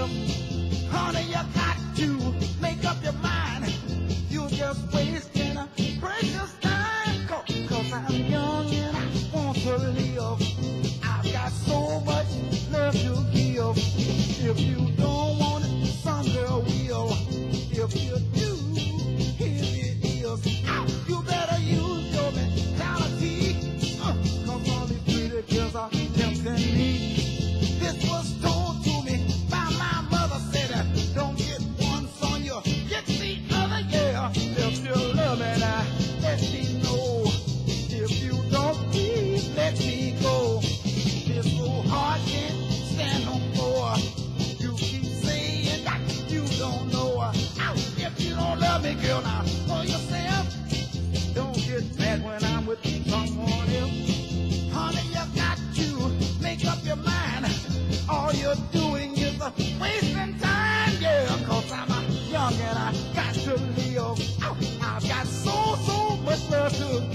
live. Honey, you got to make up your mind. You're just wasting a precious time. Cause I'm young and I want to live. I've got so much love to give. If you don't want it, some girl will. If you do, here it is. You better use your mentality. Cause all these pretty girls are tempting me. This was told to me by my mother. Said, don't get one son, you get the other, yeah. If you love me now, let me know. If you don't, please let me go. This old heart can't stand no more. You keep saying that you don't know. If you don't love me, girl, now for yourself. Don't get mad when I'm with someone else. Honey, you got to make up your mind. All you're doing is wasting time, yeah. Cause I'm young and I got to live. I've got so much love to